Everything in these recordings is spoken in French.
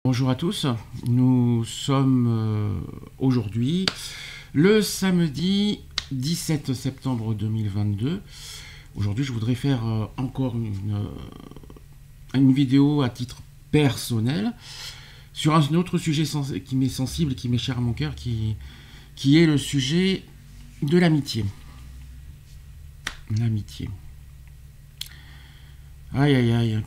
Bonjour à tous, nous sommes aujourd'hui le samedi 17 septembre 2022. Aujourd'hui je voudrais faire encore une vidéo à titre personnel sur un autre sujet qui m'est sensible, qui m'est cher à mon cœur, qui est le sujet de l'amitié. L'amitié. Aïe aïe aïe,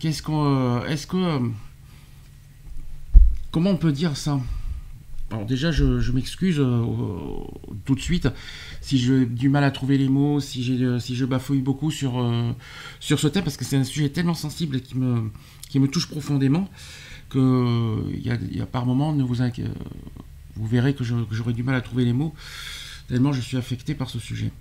comment on peut dire ça? Alors déjà, je m'excuse tout de suite si j'ai du mal à trouver les mots, si je bafouille beaucoup sur ce thème, parce que c'est un sujet tellement sensible et qui me touche profondément que il y a par moments, vous verrez que j'aurai du mal à trouver les mots, tellement je suis affecté par ce sujet.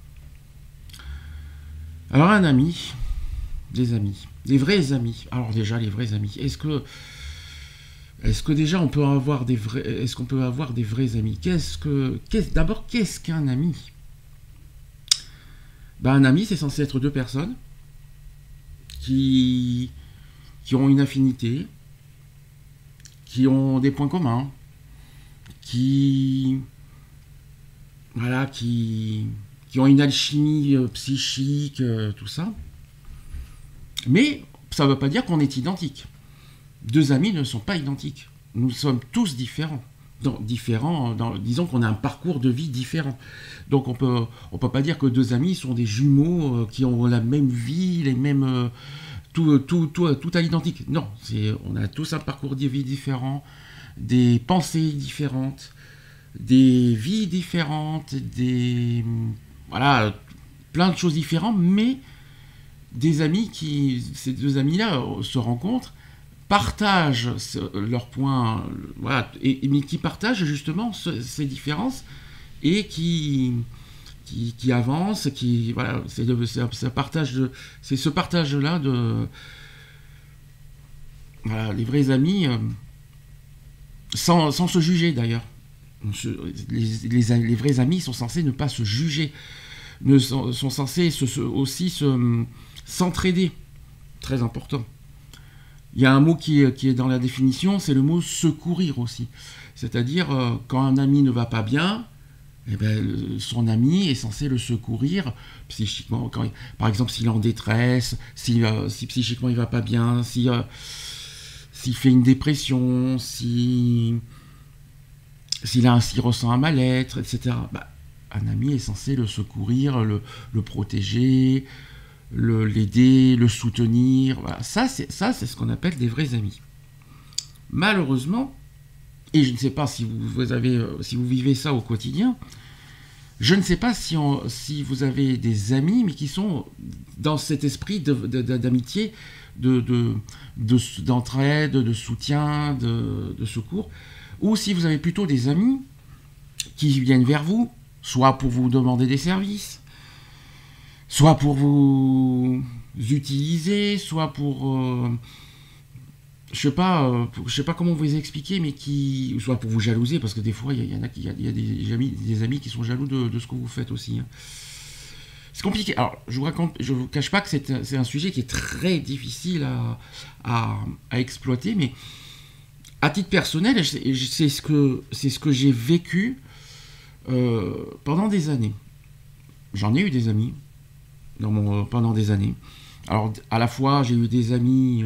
Alors un ami, des amis, des vrais amis. Alors déjà, les vrais amis, est-ce que déjà on peut avoir est-ce qu'on peut avoir des vrais amis? D'abord, qu'est-ce qu'un ami? Ben, un ami, c'est censé être deux personnes qui, qui ont une affinité, qui ont des points communs, qui, voilà, qui ont une alchimie psychique, tout ça. Mais ça ne veut pas dire qu'on est identique. Deux amis ne sont pas identiques. Nous sommes tous différents. Disons qu'on a un parcours de vie différent. Donc on peut pas dire que deux amis sont des jumeaux qui ont la même vie, les mêmes tout à l'identique. Non, on a tous un parcours de vie différent, des pensées différentes, des vies différentes, voilà, plein de choses différentes, mais ces deux amis-là se rencontrent, partagent leurs points, voilà, mais qui partagent justement ces différences et qui avancent, voilà, c'est ce partage-là voilà, les vrais amis, sans se juger d'ailleurs. Les vrais amis sont censés ne pas se juger, sont censés aussi s'entraider. Très important. Il y a un mot qui est dans la définition, c'est le mot secourir aussi. C'est-à-dire, quand un ami ne va pas bien, eh ben, son ami est censé le secourir psychiquement. Par exemple, s'il est en détresse, si psychiquement il ne va pas bien, s'il fait une dépression, s'il ressent un mal-être, etc. Bah, un ami est censé le secourir, le protéger, l'aider, le soutenir. Voilà. Ça, c'est ce qu'on appelle des vrais amis. Malheureusement, et je ne sais pas si vous vivez ça au quotidien, je ne sais pas si vous avez des amis, mais qui sont dans cet esprit d'amitié, d'entraide, de soutien, de secours, ou si vous avez plutôt des amis qui viennent vers vous, soit pour vous demander des services, soit pour vous utiliser, soit pour je sais pas comment vous expliquer, mais soit pour vous jalouser, parce que des fois il y a des amis qui sont jaloux de ce que vous faites aussi. Hein. C'est compliqué. Alors je vous cache pas que c'est un sujet qui est très difficile à exploiter, mais à titre personnel, c'est ce que j'ai vécu pendant des années. J'en ai eu des amis pendant des années. Alors, à la fois, j'ai eu des amis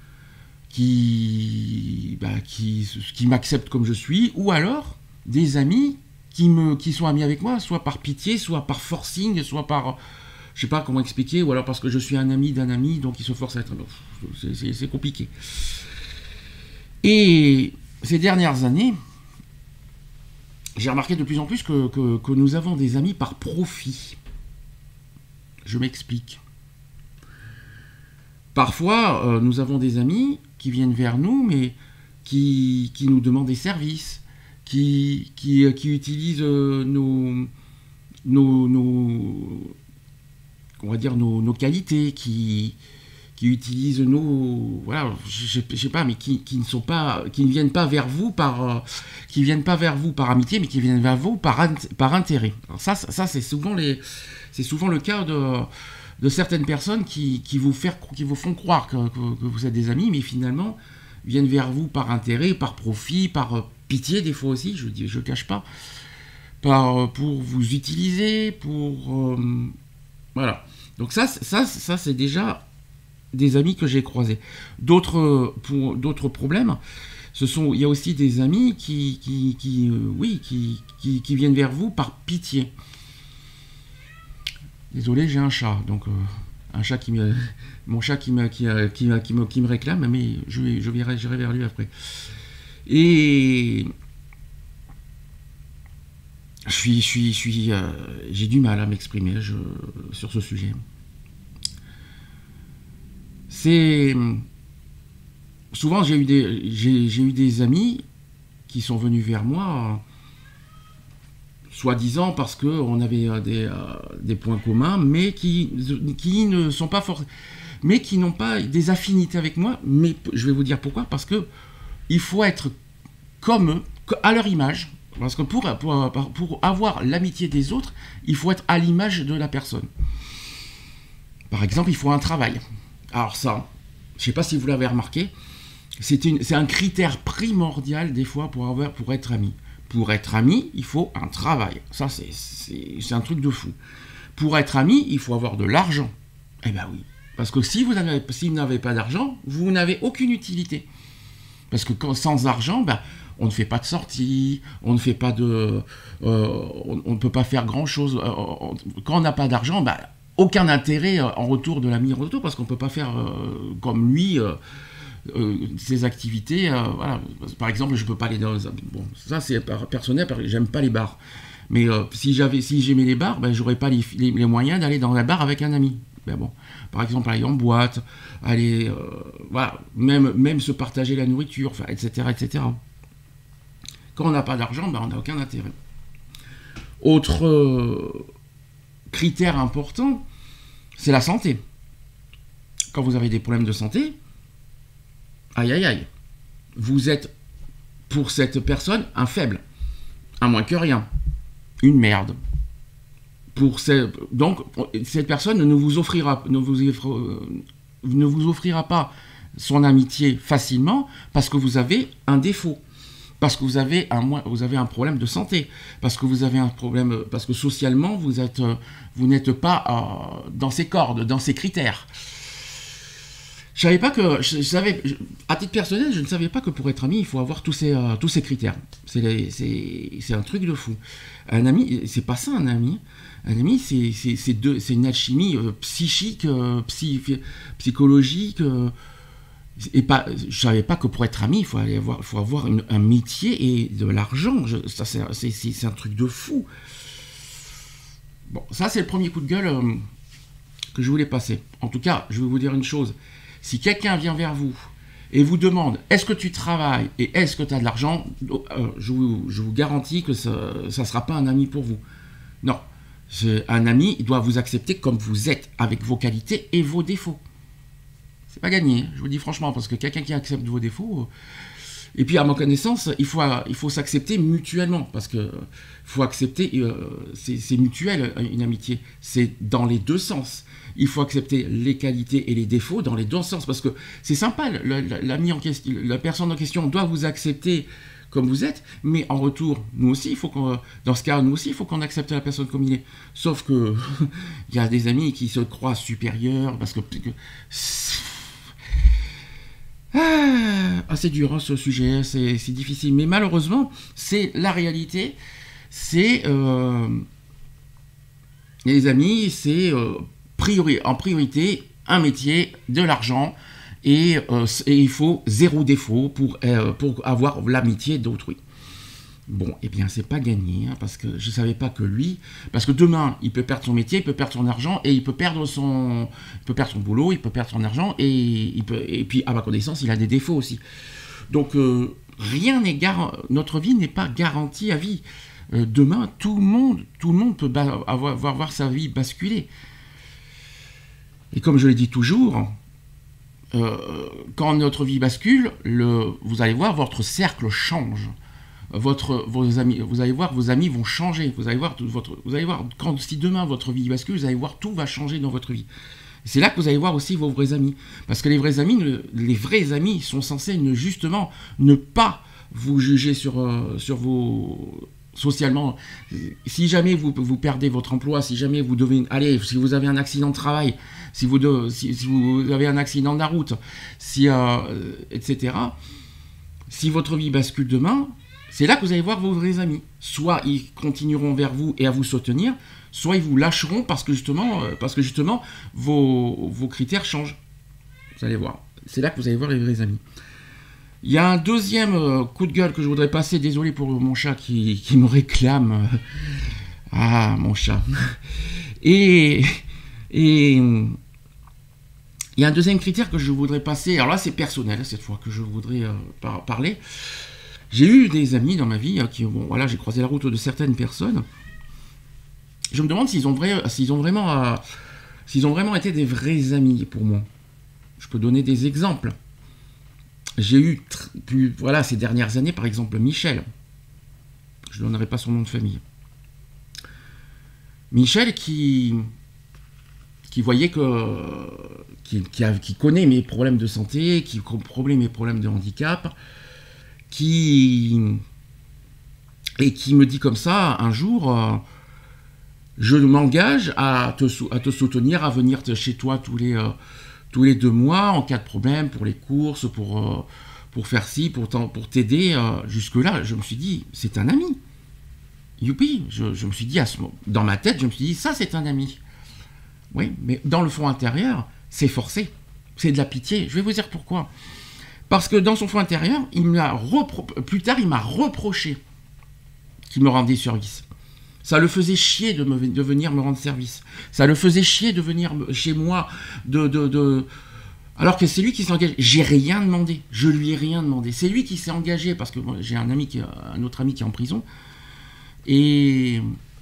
qui m'acceptent comme je suis, ou alors des amis qui sont amis avec moi, soit par pitié, soit par forcing, soit par, je sais pas comment expliquer, ou alors parce que je suis un ami d'un ami, donc ils se forcent à être. C'est compliqué. Et ces dernières années, j'ai remarqué de plus en plus que nous avons des amis par profit. Je m'explique. Parfois, nous avons des amis qui viennent vers nous, mais qui nous demandent des services, qui utilisent on va dire nos qualités, qui utilisent voilà, je sais pas, mais qui ne viennent pas vers vous par amitié, mais qui viennent vers vous par intérêt. Alors ça c'est souvent le cas de certaines personnes qui vous font croire que vous êtes des amis, mais finalement viennent vers vous par intérêt, par profit, par pitié des fois aussi, je cache pas, pour vous utiliser, voilà. Donc ça c'est déjà des amis que j'ai croisés. D'autres problèmes, il y a aussi des amis qui viennent vers vous par pitié. Désolé, j'ai un chat, donc un chat mon chat qui me réclame, mais j'irai vers lui après. Et j'ai du mal à m'exprimer sur ce sujet. Souvent j'ai eu des amis qui sont venus vers moi, soi-disant parce qu'on avait des points communs, mais qui ne sont pas forcément, mais qui n'ont pas des affinités avec moi. Mais je vais vous dire pourquoi. Parce que il faut être comme eux, à leur image. Parce que pour avoir l'amitié des autres, il faut être à l'image de la personne. Par exemple, il faut un travail. Alors ça, je ne sais pas si vous l'avez remarqué, c'est un critère primordial des fois pour être ami. Pour être ami, il faut un travail. Ça, c'est un truc de fou. Pour être ami, il faut avoir de l'argent. Eh ben oui. Parce que si vous n'avez pas d'argent, vous n'avez aucune utilité. Parce que sans argent, on ne fait pas de sortie, on ne fait pas on ne peut pas faire grand-chose. Quand on n'a pas d'argent, aucun intérêt en retour de l'ami en retour, parce qu'on ne peut pas faire comme lui ses activités. Voilà. Par exemple, je ne peux pas aller dans... Bon, ça c'est personnel, parce que j'aime pas les bars. Mais si j'aimais les bars, j'aurais pas les moyens d'aller dans la bar avec un ami. Ben bon, par exemple, aller en boîte, aller... voilà, même se partager la nourriture, enfin, etc., etc. Quand on n'a pas d'argent, on n'a aucun intérêt. Autre critère important, c'est la santé. Quand vous avez des problèmes de santé, aïe aïe aïe, vous êtes pour cette personne un faible, un moins que rien, une merde. Donc cette personne ne vous offrira pas son amitié facilement parce que vous avez un défaut. Parce que vous avez un problème de santé, parce que vous avez un problème, parce que socialement vous n'êtes pas dans ces cordes, dans ces critères. À titre personnel, je ne savais pas que pour être ami, il faut avoir tous ces critères. C'est un truc de fou. Un ami, c'est pas ça un ami. Un ami, c'est une alchimie psychique, psychologique. Je savais pas que pour être ami, il faut avoir un métier et de l'argent. C'est un truc de fou. Bon, ça c'est le premier coup de gueule que je voulais passer. En tout cas, je vais vous dire une chose. Si quelqu'un vient vers vous et vous demande est-ce que tu travailles et est-ce que tu as de l'argent, je vous garantis que ça ne sera pas un ami pour vous. Non. Un ami, il doit vous accepter comme vous êtes, avec vos qualités et vos défauts. C'est pas gagné, je vous dis franchement, parce que quelqu'un qui accepte vos défauts... Et puis, à ma connaissance, il faut s'accepter mutuellement, parce que faut accepter, c'est mutuel, une amitié. C'est dans les deux sens. Il faut accepter les qualités et les défauts dans les deux sens, parce que c'est sympa, l'ami en question, la personne en question doit vous accepter comme vous êtes, mais en retour, nous aussi, dans ce cas, nous aussi, il faut qu'on accepte la personne comme il est. Sauf que il y a des amis qui se croient supérieurs, parce que c'est dur ce sujet, c'est difficile, mais malheureusement, c'est la réalité. Les amis, c'est en priorité un métier, de l'argent, et il faut zéro défaut pour avoir l'amitié d'autrui. Bon, eh bien, c'est pas gagné, parce que je savais pas que lui... Parce que demain, il peut perdre son métier, il peut perdre son argent, et il peut perdre son boulot, il peut perdre son argent, et puis, à ma connaissance, il a des défauts aussi. Donc, rien n'est garanti... Notre vie n'est pas garantie à vie. Demain, tout le monde peut voir sa vie basculer. Et comme je l'ai dit toujours... quand notre vie bascule, vous allez voir, votre cercle change. Vos amis, vous allez voir, vos amis vont changer. Vous allez voir, si demain votre vie bascule, vous allez voir, tout va changer dans votre vie. C'est là que vous allez voir aussi vos vrais amis. Parce que les vrais amis sont censés justement ne pas vous juger sur vos... socialement. Si jamais vous perdez votre emploi, si jamais vous devez... Allez, si vous avez un accident de travail, si vous avez un accident de la route, etc. Si votre vie bascule demain, c'est là que vous allez voir vos vrais amis. Soit ils continueront vers vous et à vous soutenir, soit ils vous lâcheront parce que justement vos critères changent. Vous allez voir. C'est là que vous allez voir les vrais amis. Il y a un deuxième coup de gueule que je voudrais passer. Désolé pour mon chat qui me réclame. Ah, mon chat. Et il y a un deuxième critère que je voudrais passer. Alors là, c'est personnel cette fois que je voudrais parler. J'ai eu des amis dans ma vie j'ai croisé la route de certaines personnes. Je me demande s'ils ont vraiment été des vrais amis pour moi. Je peux donner des exemples. J'ai eu, ces dernières années, par exemple, Michel. Je ne donnerai pas son nom de famille. Michel qui voyait qui connaît mes problèmes de santé, qui connaît mes problèmes de handicap, et qui me dit comme ça, un jour, je m'engage à te soutenir, à venir chez toi tous les 2 mois en cas de problème, pour les courses, pour faire ci, pour t'aider. Jusque-là, je me suis dit, c'est un ami. Youpi, je me suis dit, dans ma tête, je me suis dit, ça c'est un ami. Oui, mais dans le fond intérieur, c'est forcé. C'est de la pitié. Je vais vous dire pourquoi. Parce que dans son fond intérieur, plus tard, il m'a reproché qu'il me rendait service. Ça le faisait chier de venir me rendre service. Ça le faisait chier de venir chez moi, alors que c'est lui qui s'est engagé. J'ai rien demandé. Je lui ai rien demandé. C'est lui qui s'est engagé parce que moi, j'ai un autre ami qui est en prison. Et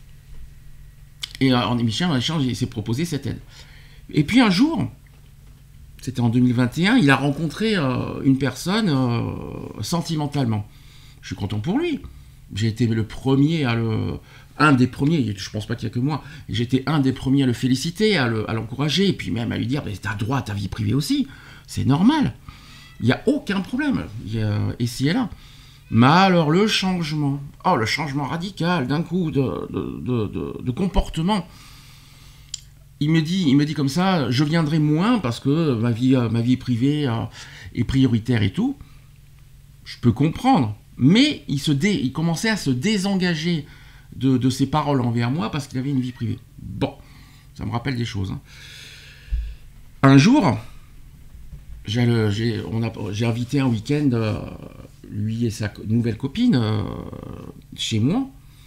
Michel, en échange, il s'est proposé cette aide. Et puis un jour, c'était en 2021, il a rencontré une personne sentimentalement. Je suis content pour lui. J'ai été le premier un des premiers, je pense pas qu'il y a que moi, j'étais un des premiers à le féliciter, à l'encourager, et puis même à lui dire, t'as droit à ta vie privée aussi, c'est normal, il n'y a aucun problème, ici et là. Mais alors le changement radical d'un coup de comportement, il me dit comme ça, je viendrai moins parce que ma vie privée est prioritaire et tout, je peux comprendre, mais il commençait à se désengager de ses paroles envers moi parce qu'il avait une vie privée. Bon, ça me rappelle des choses. Un jour, j'ai invité un week-end lui et sa nouvelle copine chez moi.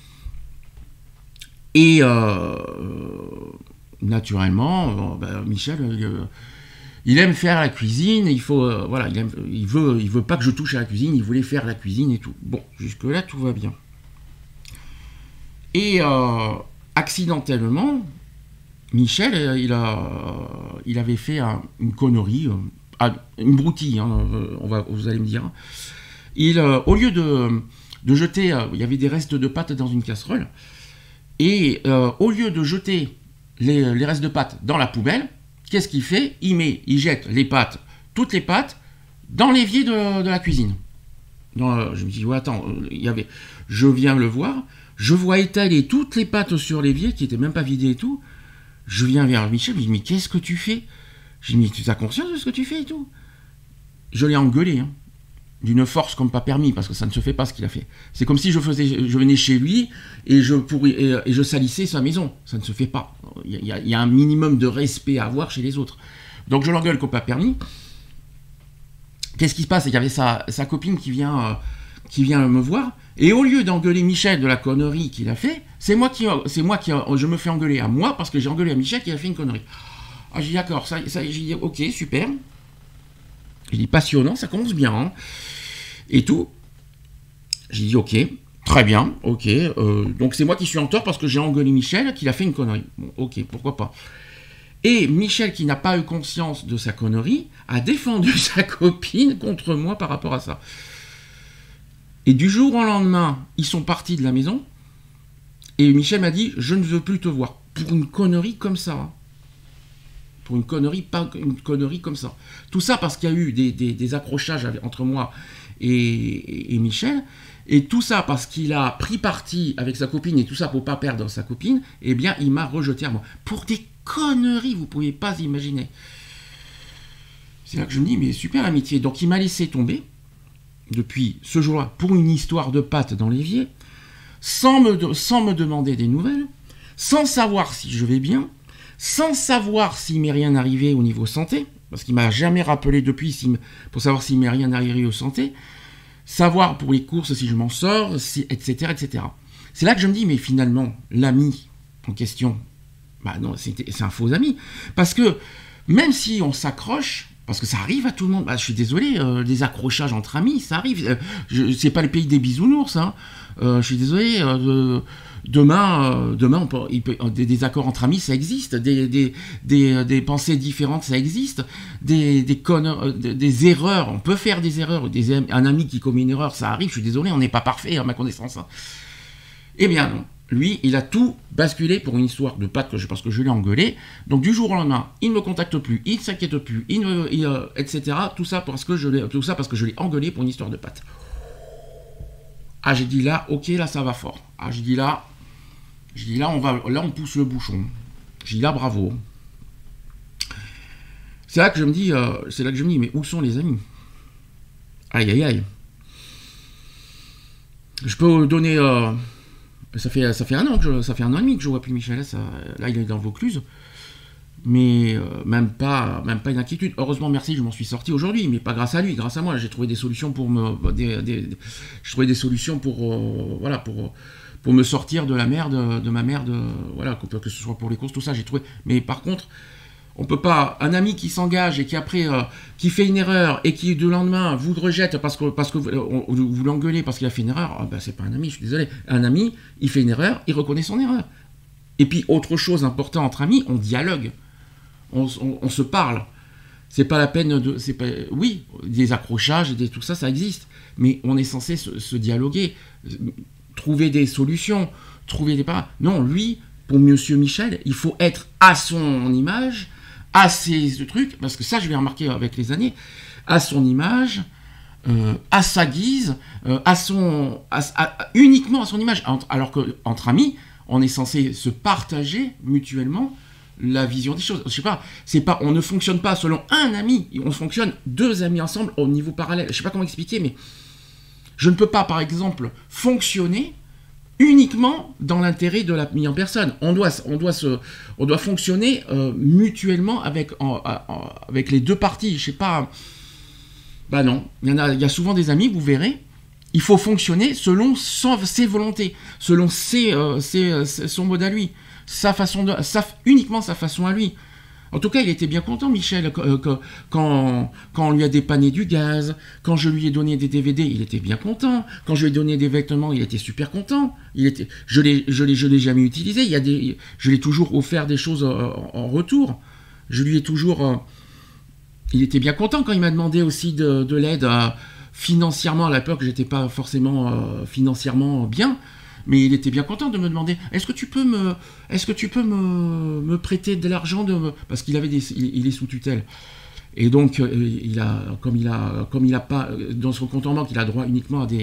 Et naturellement, Michel, il aime faire la cuisine. Il veut pas que je touche à la cuisine. Il voulait faire la cuisine et tout. Bon, jusque là tout va bien. Et accidentellement, Michel, il avait fait une connerie, une broutille, vous allez me dire. Au lieu de jeter, il y avait des restes de pâtes dans une casserole, et au lieu de jeter les restes de pâtes dans la poubelle, qu'est-ce qu'il fait ? Il jette toutes les pâtes, dans l'évier de la cuisine. Je me dis, ouais, attends, je viens le voir. Je vois étaler toutes les pâtes sur l'évier qui n'étaient même pas vidées et tout. Je viens vers Michel, je lui dis, mais qu'est-ce que tu fais ? Je lui dis, tu as conscience de ce que tu fais et tout ? Je l'ai engueulé, d'une force comme pas permis, parce que ça ne se fait pas ce qu'il a fait. C'est comme si je venais chez lui et je salissais sa maison. Ça ne se fait pas. Il y a un minimum de respect à avoir chez les autres. Donc je l'engueule comme pas permis. Qu'est-ce qui se passe ? Il y avait sa copine qui vient me voir. Et au lieu d'engueuler Michel de la connerie qu'il a fait, je me fais engueuler à moi parce que j'ai engueulé à Michel qui a fait une connerie. Ah, j'ai dit d'accord, ça j'ai dit ok, super. J'ai dit passionnant, ça commence bien, et tout. J'ai dit ok, très bien, ok. Donc c'est moi qui suis en tort parce que j'ai engueulé Michel qu'il a fait une connerie. Bon, ok, pourquoi pas. Et Michel, qui n'a pas eu conscience de sa connerie, a défendu sa copine contre moi par rapport à ça. Et du jour au lendemain, ils sont partis de la maison. Et Michel m'a dit, je ne veux plus te voir. Pour une connerie comme ça. pour une connerie, pas une connerie comme ça. Tout ça parce qu'il y a eu des accrochages entre moi et Michel, et tout ça parce qu'il a pris parti avec sa copine, et tout ça pour pas perdre sa copine, eh bien il m'a rejeté à moi. Pour des conneries, vous pouvez pas imaginer. C'est là que je me dis, mais super amitié. Donc il m'a laissé tomber, depuis ce jour-là, pour une histoire de pâte dans l'évier, sans me demander des nouvelles, sans savoir si je vais bien, sans savoir s'il m'est rien arrivé au niveau santé, parce qu'il m'a jamais rappelé depuis pour savoir s'il m'est rien arrivé au santé, savoir pour les courses si je m'en sors, etc., etc. C'est là que je me dis, mais finalement, l'ami en question, bah non, c'est un faux ami, parce que même si on s'accroche, parce que ça arrive à tout le monde. Bah, je suis désolé, des accrochages entre amis, ça arrive. C'est pas le pays des bisounours. Hein. Je suis désolé. Demain, des accords entre amis, ça existe. Des pensées différentes, ça existe. Des erreurs, on peut faire des erreurs. Un ami qui commet une erreur, ça arrive. Je suis désolé, on n'est pas parfait à ma connaissance. Hein. Eh bien non. Lui, il a tout basculé pour une histoire de pâte parce que je l'ai engueulé. Donc du jour au lendemain, il ne me contacte plus, il ne s'inquiète plus, etc. Tout ça parce que je l'ai engueulé pour une histoire de pâte. Ah, j'ai dit là, ok, là ça va fort. Ah, j'ai dit là, on pousse le bouchon. J'ai dit là, bravo. C'est là que je me dis, mais où sont les amis? Aïe, aïe, aïe. Je peux donner. Ça fait un an et demi que je vois plus Michel. Là, il est dans Vaucluse. Mais même pas une inquiétude. Heureusement, merci, je m'en suis sorti aujourd'hui, mais pas grâce à lui, grâce à moi. J'ai trouvé des solutions pour pour me sortir de la merde, de ma merde, voilà, que ce soit pour les courses, tout ça, j'ai trouvé. Mais par contre, on peut pas, un ami qui s'engage et qui après qui fait une erreur et qui du lendemain vous rejette parce que vous l'engueulez parce qu'il a fait une erreur, c'est pas un ami, je suis désolé. Un ami, il fait une erreur, il reconnaît son erreur. Et puis autre chose importante entre amis, on dialogue, on se parle. C'est pas la peine oui, des accrochages et tout ça, ça existe, mais on est censé se dialoguer, trouver des solutions, trouver des pas. Non, lui, pour Monsieur Michel, il faut être à son image. À ces trucs, parce que ça je l'ai remarqué avec les années, à son image, à sa guise, uniquement à son image, alors qu'entre amis, on est censé se partager mutuellement la vision des choses. Je sais pas, on ne fonctionne pas selon un ami, on fonctionne deux amis ensemble au niveau parallèle. Je sais pas comment expliquer, mais je ne peux pas, par exemple, fonctionner uniquement dans l'intérêt de la mise en personne. On doit fonctionner mutuellement avec les deux parties. Je sais pas. Bah non, il y a souvent des amis, vous verrez. Il faut fonctionner selon ses volontés, selon son mode à lui, uniquement sa façon à lui. En tout cas, il était bien content, Michel, quand on lui a dépanné du gaz, quand je lui ai donné des DVD, il était bien content. Quand je lui ai donné des vêtements, il était super content. Je l'ai jamais utilisé. Je l'ai toujours offert des choses en retour. Je lui ai toujours. Il était bien content quand il m'a demandé aussi de l'aide financièrement. À l'époque, j'étais pas forcément financièrement bien. Mais il était bien content de me demander est-ce que tu peux me prêter de l'argent parce qu'il est sous tutelle. Et donc comme il a pas dans son compte en banque, il a droit uniquement à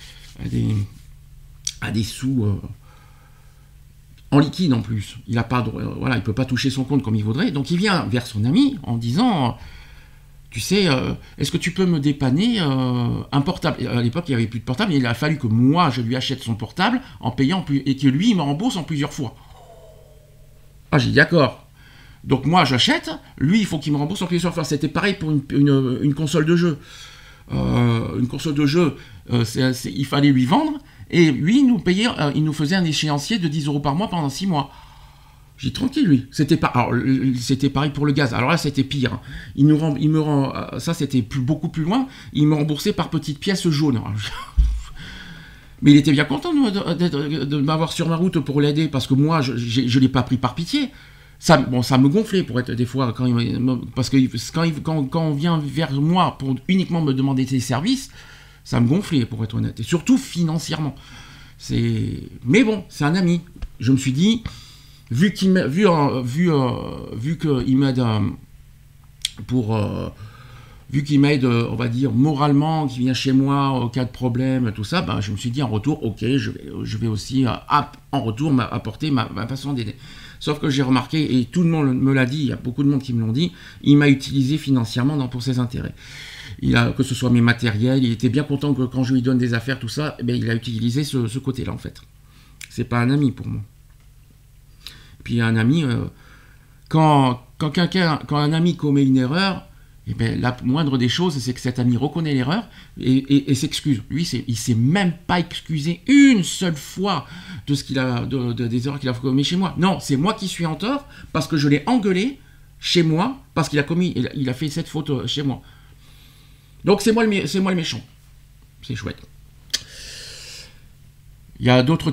des sous en liquide en plus. Il a pas voilà, il peut pas toucher son compte comme il voudrait. Donc il vient vers son ami en disant tu sais, est-ce que tu peux me dépanner un portable? À l'époque, il n'y avait plus de portable, mais il a fallu que moi, je lui achète son portable en payant et que lui, il me rembourse en plusieurs fois. Ah, j'ai dit d'accord. Donc moi, j'achète, lui, il faut qu'il me rembourse en plusieurs fois. C'était pareil pour une console de jeu. Une console de jeu, il fallait lui vendre, et lui, il nous faisait un échéancier de 10 € par mois pendant 6 mois. J'ai dit tranquille lui. C'était pareil pour le gaz. Alors là c'était pire. Il me rend ça c'était beaucoup plus loin. Il me remboursait par petites pièces jaunes. Mais il était bien content de m'avoir sur ma route pour l'aider parce que moi je l'ai pas pris par pitié. Ça me gonflait pour être des fois parce que quand on vient vers moi pour uniquement me demander des services, ça me gonflait pour être honnête. Et surtout financièrement. Mais bon, c'est un ami. Je me suis dit vu qu'il m'a, vu qu'il m'aide pour vu qu'il m'aide, on va dire, moralement, qu'il vient chez moi au cas de problème, tout ça, ben, je me suis dit en retour, ok, je vais aussi, en retour, apporter ma façon d'aider. Sauf que j'ai remarqué, et tout le monde me l'a dit, il y a beaucoup de monde qui me l'ont dit, il m'a utilisé financièrement pour ses intérêts. Que ce soit mes matériels, il était bien content que quand je lui donne des affaires, tout ça, eh bien, il a utilisé ce côté-là, en fait. C'est pas un ami pour moi. Puis un ami, quand un ami commet une erreur, eh bien, la moindre des choses, c'est que cet ami reconnaît l'erreur et s'excuse. Lui, il s'est même pas excusé une seule fois de ce qu'il a, des erreurs qu'il a commis chez moi. Non, c'est moi qui suis en tort parce que je l'ai engueulé chez moi parce qu'il a fait cette faute chez moi. Donc c'est moi le méchant. C'est chouette. Il y a d'autres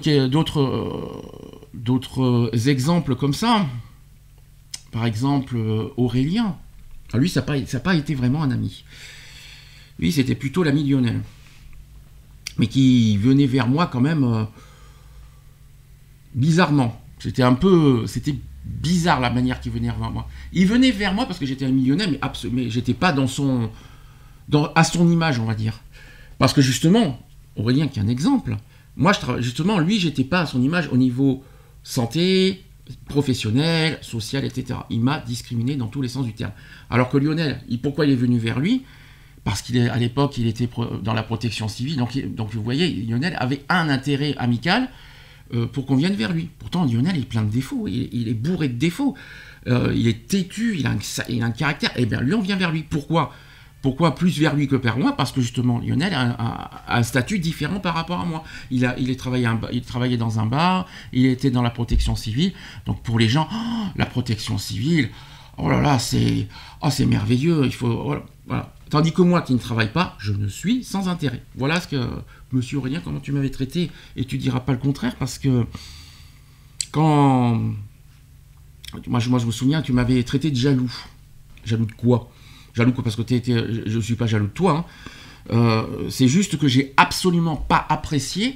exemples comme ça. Par exemple, Aurélien. Lui, ça n'a pas été vraiment un ami. Lui, c'était plutôt l'ami Lionel. Mais qui venait vers moi quand même bizarrement. C'était bizarre la manière qu'il venait vers moi. Il venait vers moi parce que j'étais ami Lionel, mais j'étais pas à son image, on va dire. Parce que justement, Aurélien, qui est un exemple, moi, justement, lui, j'étais pas à son image au niveau santé, professionnel, social, etc. Il m'a discriminé dans tous les sens du terme. Alors que Lionel, pourquoi il est venu vers lui? Parce qu'à l'époque, il était dans la protection civile. Donc vous voyez, Lionel avait un intérêt amical pour qu'on vienne vers lui. Pourtant, Lionel est plein de défauts. Il est bourré de défauts. Il est têtu, il a un caractère. Et bien, lui, on vient vers lui. Pourquoi plus vers lui que vers moi? Parce que justement, Lionel a un statut différent par rapport à moi. Il travaillait dans un bar, il était dans la protection civile. Donc pour les gens, la protection civile, oh là là, c'est merveilleux. Voilà. Tandis que moi qui ne travaille pas, je ne suis sans intérêt. Voilà ce que, monsieur Aurélien, comment tu m'avais traité. Et tu diras pas le contraire parce que moi je me souviens, tu m'avais traité de jaloux. Jaloux de quoi? Jaloux parce que je ne suis pas jaloux de toi. Hein. C'est juste que j'ai absolument pas apprécié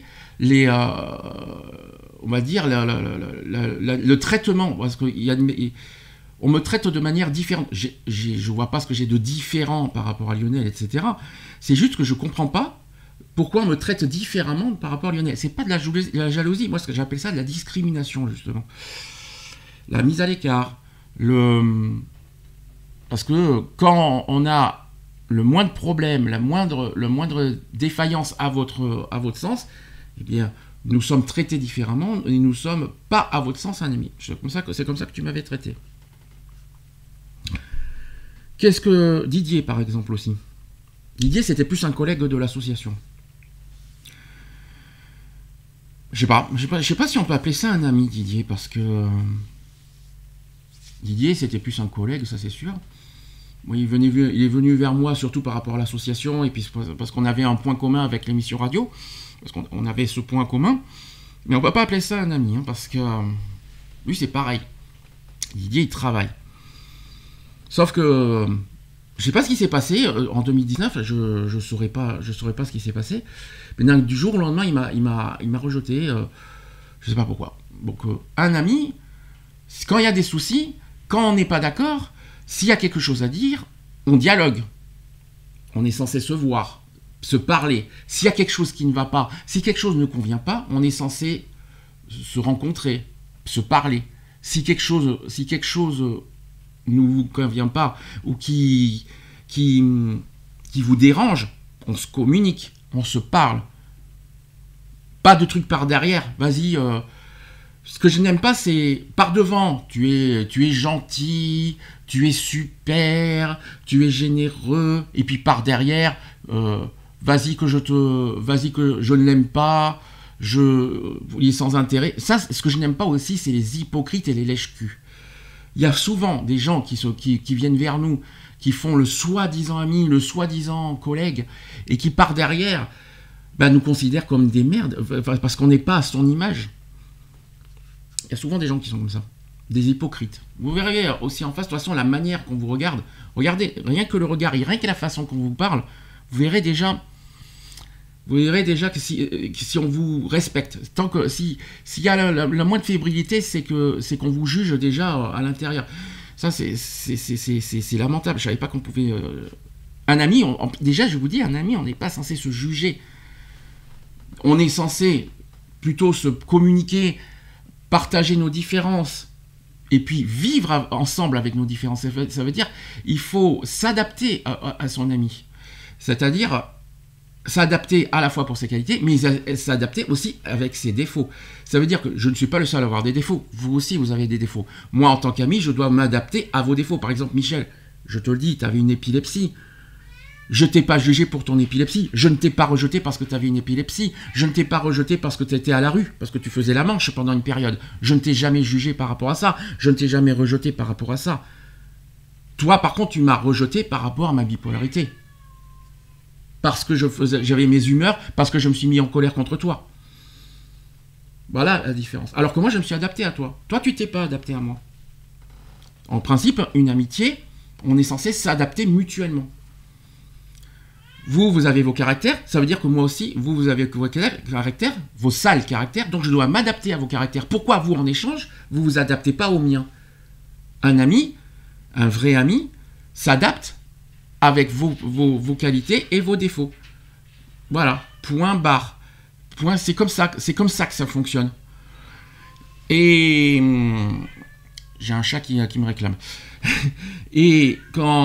on va dire, le traitement. Parce qu'on me traite de manière différente. Je vois pas ce que j'ai de différent par rapport à Lionel, etc. C'est juste que je comprends pas pourquoi on me traite différemment par rapport à Lionel. C'est pas de la jalousie. Moi, ce que j'appelle ça de la discrimination, justement. La mise à l'écart. Parce que quand on a le moindre problème, le moindre défaillance à votre sens, eh bien, nous sommes traités différemment et nous ne sommes pas, à votre sens, un ami. C'est comme ça que tu m'avais traité. Qu'est-ce que Didier, par exemple, aussi? Didier, c'était plus un collègue de l'association. Je sais pas si on peut appeler ça un ami, Didier, parce que Didier, c'était plus un collègue, ça c'est sûr. Bon, il est venu vers moi surtout par rapport à l'association et puis parce qu'on avait un point commun avec l'émission radio, parce qu'on avait ce point commun. Mais on ne peut pas appeler ça un ami, hein, parce que lui c'est pareil. Didier il travaille. Sauf que je ne sais pas ce qui s'est passé en 2019. Je saurais pas ce qui s'est passé. Mais du jour au lendemain il m'a rejeté. Je ne sais pas pourquoi. Donc un ami, quand il y a des soucis, quand on n'est pas d'accord. S'il y a quelque chose à dire, on dialogue. On est censé se voir, se parler. S'il y a quelque chose qui ne va pas, si quelque chose ne convient pas, on est censé se rencontrer, se parler. Si quelque chose ne vous convient pas ou qui vous dérange, on se communique, on se parle. Pas de trucs par derrière. Vas-y. Ce que je n'aime pas, c'est par devant, tu es gentil, tu es super, tu es généreux, et puis par derrière, vas-y que je ne l'aime pas, il est sans intérêt. Ça, ce que je n'aime pas aussi, c'est les hypocrites et les lèche-culs. Il y a souvent des gens qui viennent vers nous, qui font le soi-disant ami, le soi-disant collègue, et qui par derrière, nous considèrent comme des merdes, parce qu'on n'est pas à son image. Il y a souvent des gens qui sont comme ça, des hypocrites. Vous verrez aussi en face, de toute façon, la manière qu'on vous regarde. Regardez, rien que le regard, rien que la façon qu'on vous parle, vous verrez déjà, Vous verrez déjà que si on vous respecte, tant que s'il y a la moindre fébrilité, c'est qu'on vous juge déjà à l'intérieur. Ça, c'est lamentable. Je savais pas qu'on pouvait. Un ami, déjà, je vous dis, un ami, on n'est pas censé se juger. On est censé plutôt se communiquer, partager nos différences, et puis vivre ensemble avec nos différences. Ça veut dire, il faut s'adapter à son ami. C'est-à-dire s'adapter à la fois pour ses qualités, mais s'adapter aussi avec ses défauts. Ça veut dire que je ne suis pas le seul à avoir des défauts. Vous aussi, vous avez des défauts. Moi, en tant qu'ami, je dois m'adapter à vos défauts. Par exemple, Michel, je te le dis, tu avais une épilepsie. Je ne t'ai pas jugé pour ton épilepsie. Je ne t'ai pas rejeté parce que tu avais une épilepsie. Je ne t'ai pas rejeté parce que tu étais à la rue, parce que tu faisais la manche pendant une période. Je ne t'ai jamais jugé par rapport à ça. Je ne t'ai jamais rejeté par rapport à ça. Toi, par contre, tu m'as rejeté par rapport à ma bipolarité. Parce que j'avais mes humeurs, parce que je me suis mis en colère contre toi. Voilà la différence. Alors que moi, je me suis adapté à toi. Toi, tu t'es pas adapté à moi. En principe, une amitié, on est censé s'adapter mutuellement. Vous avez vos caractères, ça veut dire que moi aussi, vous avez vos caractères, vos sales caractères, donc je dois m'adapter à vos caractères. Pourquoi vous, en échange, vous vous adaptez pas aux miens? Un ami, un vrai ami, s'adapte avec vos qualités et vos défauts. Voilà, point barre. Point, c'est comme ça que ça fonctionne. Et j'ai un chat qui me réclame. Et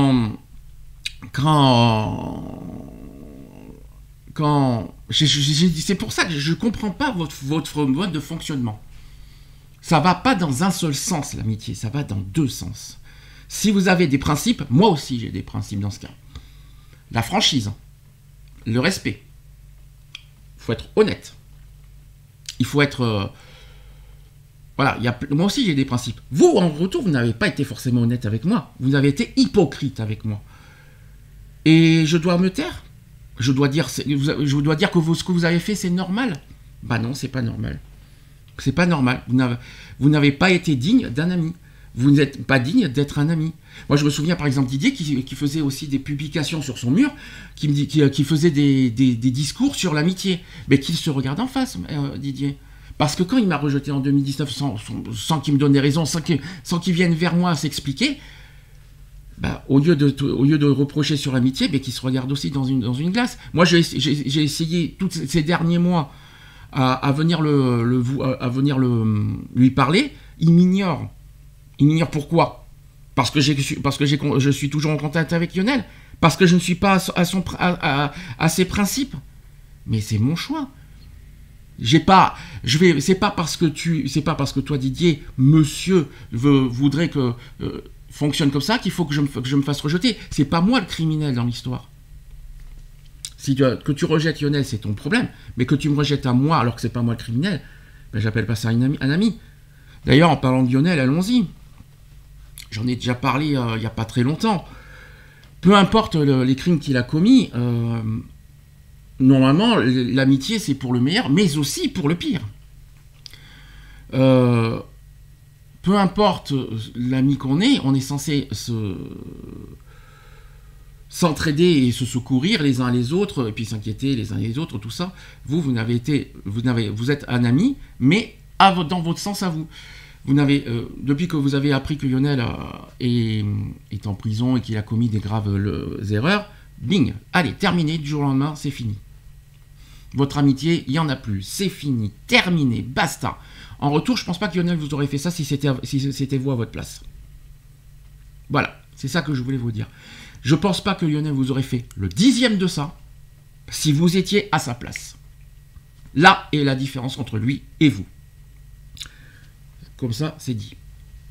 c'est pour ça que je comprends pas votre mode de fonctionnement. Ça va pas dans un seul sens, l'amitié, ça va dans deux sens. Si vous avez des principes, moi aussi j'ai des principes dans ce cas. La franchise, le respect. Il faut être honnête. Il faut être... voilà, moi aussi j'ai des principes. Vous, en retour, vous n'avez pas été forcément honnête avec moi. Vous avez été hypocrite avec moi. Et je dois me taire. Je dois dire que ce que vous avez fait, c'est normal. Bah non, c'est pas normal. C'est pas normal. Vous n'avez pas été digne d'un ami. Vous n'êtes pas digne d'être un ami. Moi, je me souviens par exemple Didier qui faisait aussi des publications sur son mur, qui faisait des discours sur l'amitié, mais qu'il se regarde en face, Didier. Parce que quand il m'a rejeté en 2019 sans qu'il me donne des raisons, sans qu'il vienne vers moi s'expliquer, bah, au lieu de reprocher sur l'amitié, bah, qu'il se regarde aussi dans une glace. Moi, j'ai essayé tous ces derniers mois à venir lui parler. Il m'ignore. Il m'ignore pourquoi? Parce que je suis toujours en contact avec Lionel. Parce que je ne suis pas à ses principes. Mais c'est mon choix. C'est pas parce que toi, Didier, monsieur, voudrait que fonctionne comme ça qu'il faut que je me fasse rejeter. C'est pas moi le criminel dans l'histoire. Que tu rejettes Lionel, c'est ton problème. Mais que tu me rejettes à moi alors que c'est pas moi le criminel, ben j'appelle pas ça un ami. D'ailleurs, en parlant de Lionel, allons-y. J'en ai déjà parlé il n'y a pas très longtemps. Peu importe les crimes qu'il a commis, normalement, l'amitié, c'est pour le meilleur, mais aussi pour le pire. Peu importe l'ami qu'on est, on est censé s'entraider et se secourir les uns les autres, et puis s'inquiéter les uns les autres, tout ça. Vous êtes un ami, mais dans votre sens à vous. Depuis que vous avez appris que Lionel est en prison et qu'il a commis des graves erreurs, bing, allez, terminé, du jour au lendemain, c'est fini. Votre amitié, il n'y en a plus, c'est fini, terminé, basta. En retour, je ne pense pas que Lionel vous aurait fait ça si c'était vous à votre place. Voilà, c'est ça que je voulais vous dire. Je ne pense pas que Lionel vous aurait fait le 10e de ça si vous étiez à sa place. Là est la différence entre lui et vous. Comme ça, c'est dit.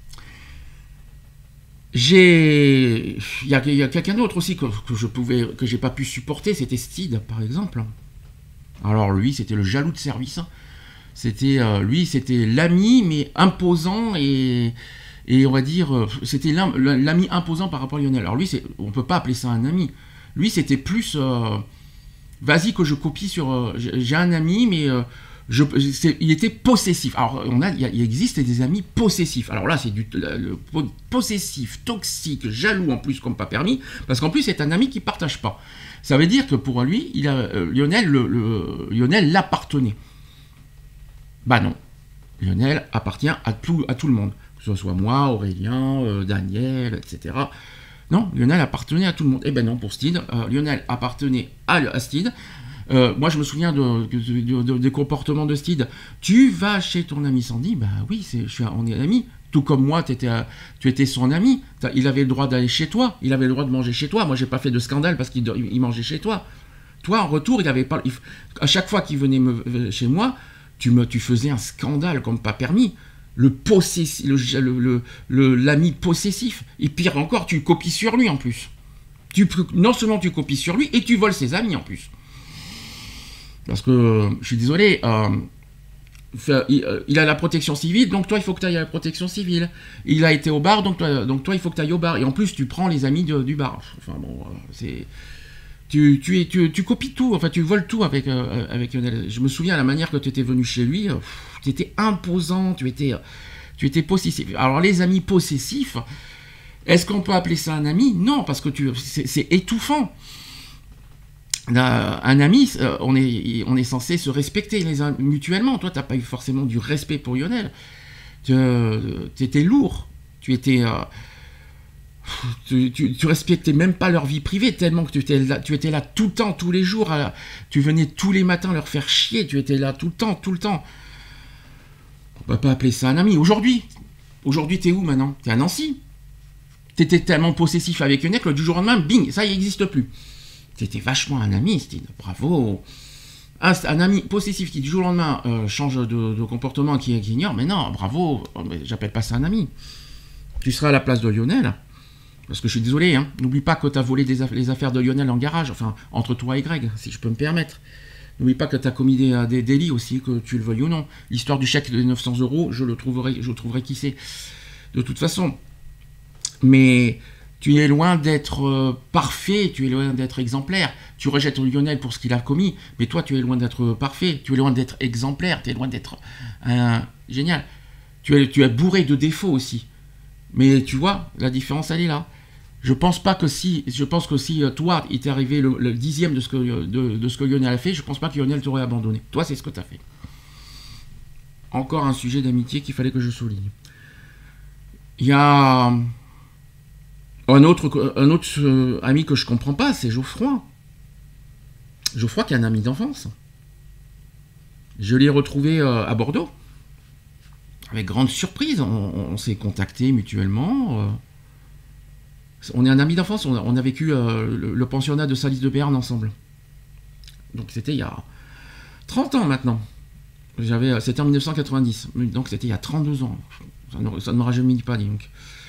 Il y a quelqu'un d'autre aussi que j'ai pas pu supporter, c'était Steed, par exemple. Alors lui, c'était le jaloux de service. C'était l'ami, mais imposant et on va dire, c'était l'ami imposant par rapport à Lionel. Alors lui, on peut pas appeler ça un ami. Lui, c'était plus, vas-y que je copie sur, j'ai un ami, mais il était possessif. Alors, il existe des amis possessifs. Alors là, c'est le possessif, toxique, jaloux en plus, comme pas permis, parce qu'en plus, c'est un ami qui partage pas. Ça veut dire que pour lui, Lionel l'appartenait. Bah non. Lionel appartient à tout le monde. Que ce soit moi, Aurélien, Daniel, etc. Non, Lionel appartenait à tout le monde. Eh ben non, pour Steed, Lionel appartenait à Steed. Moi, je me souviens des comportements de Steed. Tu vas chez ton ami Sandy, bah oui, on est amis. Tout comme moi, tu étais son ami. Il avait le droit d'aller chez toi. Il avait le droit de manger chez toi. Moi, j'ai pas fait de scandale parce qu'il mangeait chez toi. Toi, en retour, il avait pas. À chaque fois qu'il venait chez moi, tu faisais un scandale comme pas permis. L'ami possessif. Et pire encore, tu copies sur lui en plus. Non seulement tu copies sur lui, et tu voles ses amis en plus. Parce que, je suis désolé, il a la protection civile, donc toi il faut que tu ailles à la protection civile. Il a été au bar, donc toi il faut que tu ailles au bar. Et en plus tu prends les amis du bar. Enfin bon, c'est... Tu copies tout, enfin tu voles tout avec Lionel. Je me souviens la manière que tu étais venu chez lui, tu étais imposant, tu étais possessif. Alors les amis possessifs, est-ce qu'on peut appeler ça un ami? Non, parce que c'est étouffant. Un ami, on est censé se respecter les uns mutuellement. Toi, t'as pas eu forcément du respect pour Lionel. Tu étais lourd. Tu respectais même pas leur vie privée tellement que tu étais là tout le temps, tous les jours. Tu venais tous les matins leur faire chier. Tu étais là tout le temps. On peut pas appeler ça un ami. Aujourd'hui, t'es où maintenant? T'es à Nancy. T'étais tellement possessif avec Lionel que du jour au lendemain, bing, ça il n'existe plus. C'était vachement un ami, Steve. Bravo. Un ami possessif qui du jour au lendemain change de comportement, qui ignore, mais non, bravo. Mais j'appelle pas ça un ami. Tu seras à la place de Lionel. Parce que je suis désolé, hein. N'oublie pas que tu as volé les affaires de Lionel en garage, enfin, entre toi et Greg, si je peux me permettre. N'oublie pas que tu as commis des délits aussi, que tu le veuilles ou non. L'histoire du chèque de 900 €, je trouverai qui c'est. De toute façon. Mais tu es loin d'être parfait, tu es loin d'être exemplaire. Tu rejettes Lionel pour ce qu'il a commis, mais toi, tu es loin d'être parfait, tu es loin d'être exemplaire, tu es loin d'être génial. Tu es bourré de défauts aussi. Mais tu vois, la différence, elle est là. Je pense que si toi, il t'est arrivé le dixième de ce que Lionel a fait, je pense pas que Lionel t'aurait abandonné. Toi, c'est ce que tu as fait. Encore un sujet d'amitié qu'il fallait que je souligne. Il y a un autre ami que je comprends pas, c'est Geoffroy. Geoffroy qui est un ami d'enfance. Je l'ai retrouvé à Bordeaux. Avec grande surprise, on s'est contactés mutuellement. On est un ami d'enfance, on a vécu le pensionnat de Salis de Béarn ensemble. Donc c'était il y a 30 ans maintenant. C'était en 1990, donc c'était il y a 32 ans. Ça ne me rajeunit pas, dis donc.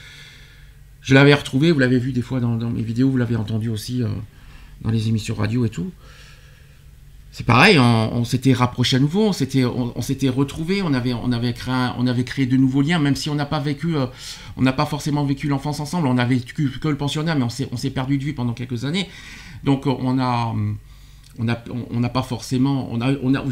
Je l'avais retrouvé, vous l'avez vu des fois dans mes vidéos, vous l'avez entendu aussi dans les émissions radio et tout. C'est pareil, on s'était rapprochés à nouveau, on s'était retrouvés, on avait créé de nouveaux liens, même si on n'a pas forcément vécu l'enfance ensemble, on a vécu que le pensionnat, mais on s'est perdu de vue pendant quelques années. Donc on a pas forcément, on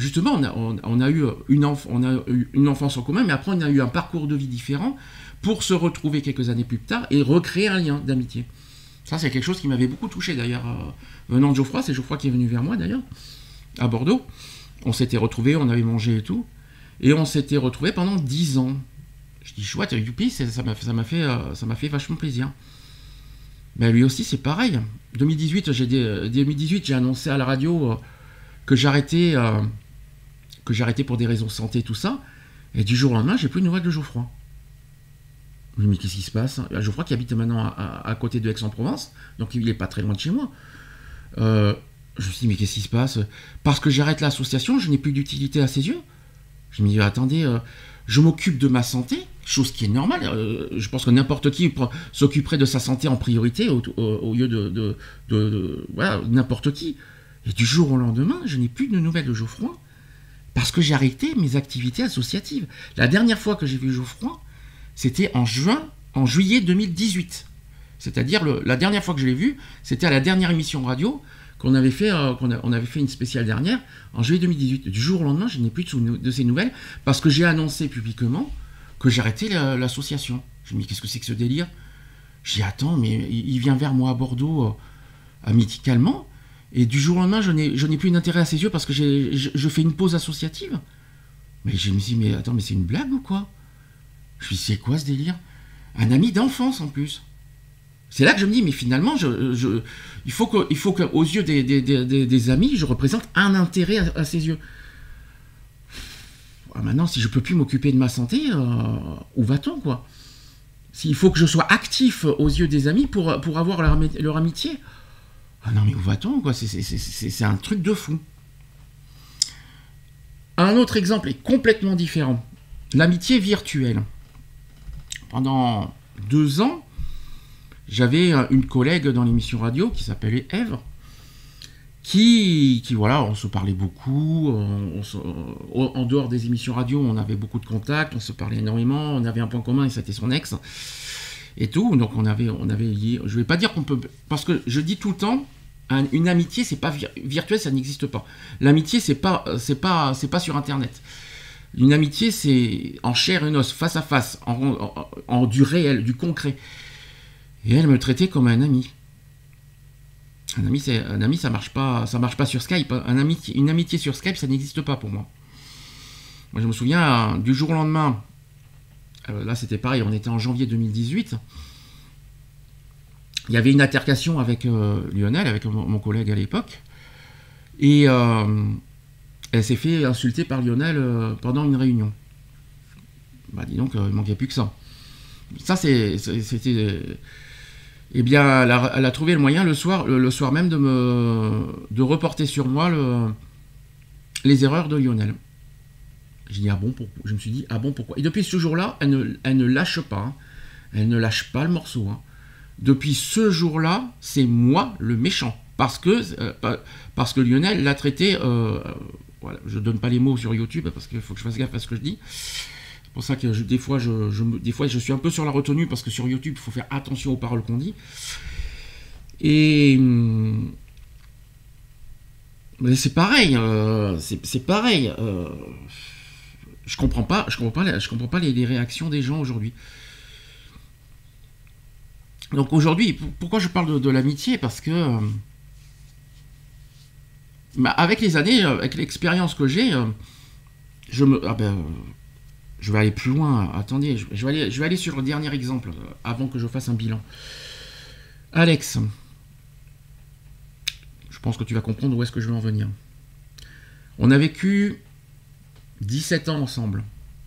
a eu une enfance en commun, mais après on a eu un parcours de vie différent pour se retrouver quelques années plus tard et recréer un lien d'amitié. Ça, c'est quelque chose qui m'avait beaucoup touché d'ailleurs. Venant de Geoffroy, c'est Geoffroy qui est venu vers moi d'ailleurs, à Bordeaux. On s'était retrouvés, on avait mangé et tout. Et on s'était retrouvés pendant 10 ans. Je dis chouette, youpi, ça m'a fait vachement plaisir. Ben lui aussi, c'est pareil. 2018, j'ai annoncé à la radio que j'arrêtais pour des raisons de santé, tout ça. Et du jour au lendemain, j'ai plus de nouvelles de Geoffroy. Je me dis, mais qu'est-ce qui se passe? Geoffroy qui habite maintenant à côté de Aix-en-Provence, donc il n'est pas très loin de chez moi. Je me suis dit, mais qu'est-ce qui se passe? Parce que j'arrête l'association, je n'ai plus d'utilité à ses yeux. Je me dis, attendez, je m'occupe de ma santé, chose qui est normale. Je pense que n'importe qui s'occuperait de sa santé en priorité au lieu de voilà, n'importe qui. Et du jour au lendemain, je n'ai plus de nouvelles de Geoffroy parce que j'ai arrêté mes activités associatives. La dernière fois que j'ai vu Geoffroy, c'était en juillet 2018. C'est-à-dire, la dernière fois que je l'ai vu, c'était à la dernière émission radio qu'on avait fait, on avait fait une spéciale dernière, en juillet 2018. Du jour au lendemain, je n'ai plus de ces nouvelles, parce que j'ai annoncé publiquement que j'arrêtais l'association. Je me dis, qu'est-ce que c'est que ce délire? J'ai dit, attends, mais il vient vers moi à Bordeaux, amicalement, et du jour au lendemain, je n'ai plus d'intérêt à ses yeux parce que je fais une pause associative. Mais je me suis dit, mais attends, mais c'est une blague ou quoi? Je me suis dit, c'est quoi ce délire? Un ami d'enfance en plus. C'est là que je me dis, mais finalement, il faut qu'aux yeux des amis, je représente un intérêt à ses yeux. Maintenant, si je peux plus m'occuper de ma santé, où va-t-on, quoi? S'il faut que je sois actif aux yeux des amis pour avoir leur amitié. Ah non, mais où va-t-on, quoi? C'est un truc de fou. Un autre exemple est complètement différent. L'amitié virtuelle. Pendant 2 ans, j'avais une collègue dans l'émission radio qui s'appelait Ève, qui voilà, on se parlait beaucoup, en dehors des émissions radio, on avait beaucoup de contacts, on se parlait énormément, on avait un point commun et c'était son ex, et tout, donc on avait je vais pas dire qu'on peut, parce que je dis tout le temps, une amitié, c'est pas virtuel, ça n'existe pas. L'amitié, c'est pas sur Internet. Une amitié, c'est en chair et os, face à face, en du réel, du concret. Et elle me traitait comme un ami. Un ami, ça marche pas sur Skype. Une amitié sur Skype, ça n'existe pas pour moi. Moi, je me souviens, du jour au lendemain, là c'était pareil, on était en janvier 2018. Il y avait une altercation avec Lionel, avec mon collègue à l'époque. Et elle s'est fait insulter par Lionel pendant une réunion. Bah dis donc, il manquait plus que ça. Ça, c'était... Eh bien, elle a trouvé le moyen le soir même de reporter sur moi les erreurs de Lionel. Je me suis dit, ah bon, pourquoi? Et depuis ce jour-là, elle ne lâche pas. Hein. Elle ne lâche pas le morceau. Hein. Depuis ce jour-là, c'est moi le méchant. Parce que Lionel l'a traité... voilà, je ne donne pas les mots sur YouTube parce qu'il faut que je fasse gaffe à ce que je dis. C'est pour ça que des fois, je suis un peu sur la retenue parce que sur YouTube, il faut faire attention aux paroles qu'on dit. Et mais c'est pareil. C'est pareil. Je comprends pas les réactions des gens aujourd'hui. Donc aujourd'hui, pourquoi je parle de l'amitié? Parce que avec les années, avec l'expérience que j'ai, je vais aller plus loin. Attendez, je vais aller sur le dernier exemple avant que je fasse un bilan. Alex, je pense que tu vas comprendre où est-ce que je veux en venir. On a vécu 17 ans ensemble.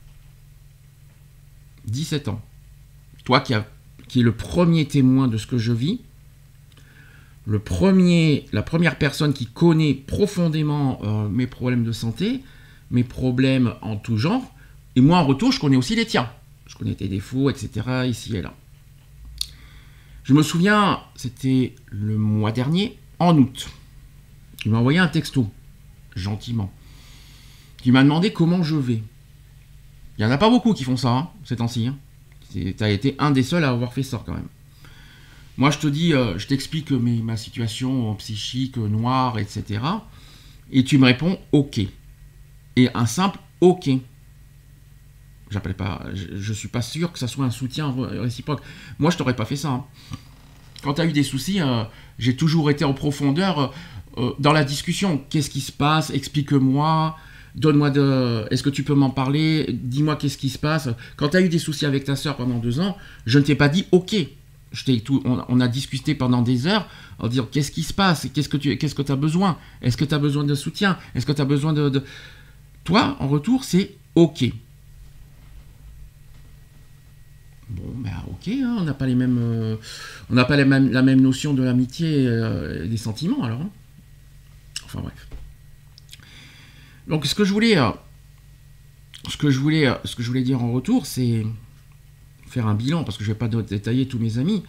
17 ans. Toi qui est le premier témoin de ce que je vis, la première personne qui connaît profondément mes problèmes de santé, mes problèmes en tout genre, et moi en retour, je connais aussi les tiens. Je connais tes défauts, etc., ici et là. Je me souviens, c'était le mois dernier, en août. Il m'a envoyé un texto, gentiment, qui m'a demandé comment je vais. Il n'y en a pas beaucoup qui font ça, hein, ces temps-ci. Hein. Tu as été un des seuls à avoir fait ça, quand même. Moi, je te dis, je t'explique ma situation psychique, noire, etc. Et tu me réponds « OK ». Et un simple « OK ». J'appelle pas, je suis pas sûr que ça soit un soutien réciproque. Moi, je t'aurais pas fait ça. Hein. Quand tu as eu des soucis, j'ai toujours été en profondeur dans la discussion. Qu'est-ce qui se passe? Explique-moi. Est-ce que tu peux m'en parler? Dis-moi qu'est-ce qui se passe. Quand tu as eu des soucis avec ta sœur pendant 2 ans, je ne t'ai pas dit OK. On a discuté pendant des heures en disant qu'est-ce qui se passe? Qu'est-ce que tu as besoin? Est-ce que tu as besoin de soutien? Est-ce que tu as besoin de... Toi, en retour, c'est OK. Bon, ben ok, hein, on n'a pas la même notion de l'amitié et des sentiments, alors. Hein. Enfin bref. Donc ce que je voulais dire en retour, c'est faire un bilan, parce que je ne vais pas détailler tous mes amis.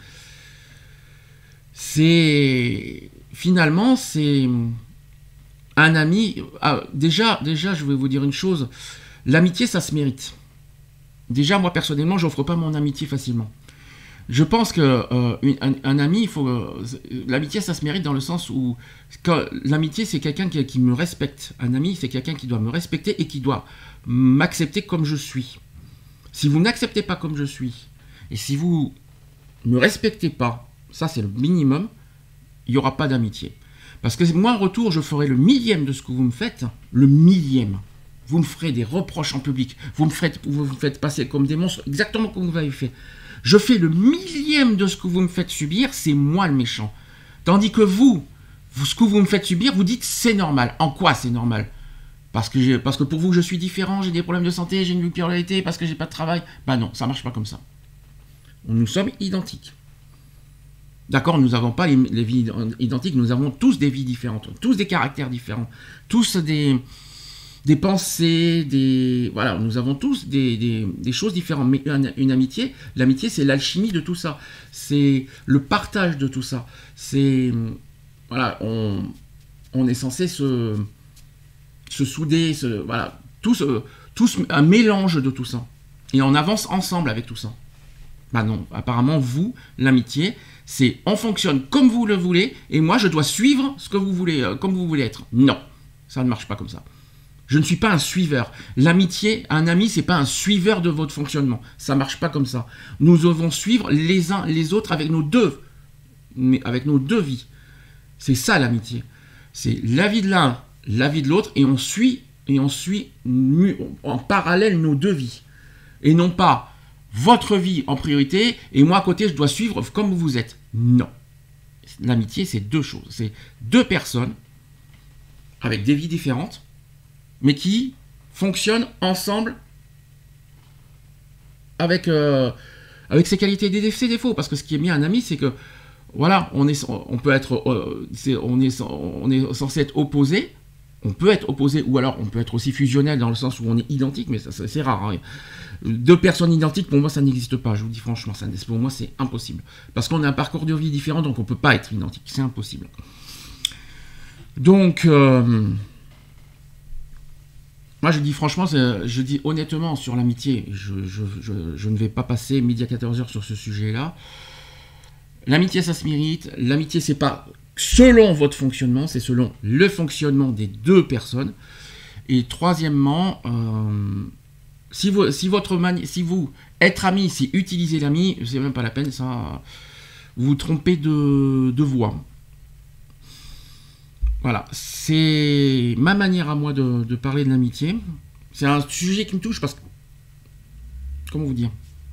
Finalement, c'est un ami. Déjà, je vais vous dire une chose. L'amitié, ça se mérite. Déjà, moi, personnellement, j'offre pas mon amitié facilement. Je pense que un ami, il faut l'amitié, ça se mérite dans le sens où l'amitié, c'est quelqu'un qui me respecte. Un ami, c'est quelqu'un qui doit me respecter et qui doit m'accepter comme je suis. Si vous n'acceptez pas comme je suis, et si vous ne me respectez pas, ça c'est le minimum, il n'y aura pas d'amitié. Parce que moi, en retour, je ferai le millième de ce que vous me faites, le millième. Vous me ferez des reproches en public, vous me faites passer comme des monstres, exactement comme vous m'avez fait. Je fais le millième de ce que vous me faites subir, c'est moi le méchant. Tandis que vous, ce que vous me faites subir, vous dites c'est normal. En quoi c'est normal ? Parce que pour vous, je suis différent, j'ai des problèmes de santé, j'ai une bipolarité, parce que j'ai pas de travail. Bah non, ça marche pas comme ça. Nous sommes identiques. D'accord, nous n'avons pas les vies identiques, nous avons tous des vies différentes, tous des caractères différents, tous des pensées, voilà, nous avons tous des choses différentes. Mais une amitié, l'amitié, c'est l'alchimie de tout ça. C'est le partage de tout ça. C'est, voilà, on est censé se souder, voilà, tous un mélange de tout ça. Et on avance ensemble avec tout ça. Bah non, apparemment, vous, l'amitié, c'est on fonctionne comme vous le voulez, et moi, je dois suivre ce que vous voulez, comme vous voulez être. Non, ça ne marche pas comme ça. Je ne suis pas un suiveur. L'amitié, un ami, c'est pas un suiveur de votre fonctionnement. Ça marche pas comme ça. Nous devons suivre les uns les autres avec nos deux vies. C'est ça l'amitié. C'est la vie de l'un, la vie de l'autre, et on suit en parallèle nos deux vies. Et non pas votre vie en priorité, et moi à côté, je dois suivre comme vous êtes. Non. L'amitié, c'est deux choses. C'est deux personnes avec des vies différentes, mais qui fonctionnent ensemble avec ses qualités et ses défauts. Parce que ce qui est bien un ami, c'est que voilà, on est censé être opposé. On peut être opposé, ou alors on peut être aussi fusionnel dans le sens où on est identique, mais ça c'est rare. Hein. Deux personnes identiques, pour moi, ça n'existe pas. Je vous dis franchement, pour moi, c'est impossible. Parce qu'on a un parcours de vie différent, donc on ne peut pas être identique. C'est impossible. Donc, moi, je dis franchement, je dis honnêtement sur l'amitié, je ne vais pas passer midi à 14h sur ce sujet-là. L'amitié, ça se mérite. L'amitié, c'est pas selon votre fonctionnement, c'est selon le fonctionnement des deux personnes. Et troisièmement, si vous être ami, si utiliser l'ami, c'est même pas la peine, ça, vous vous trompez de voie. Voilà, c'est ma manière à moi de parler de l'amitié. C'est un sujet qui me touche parce que, comment vous dire,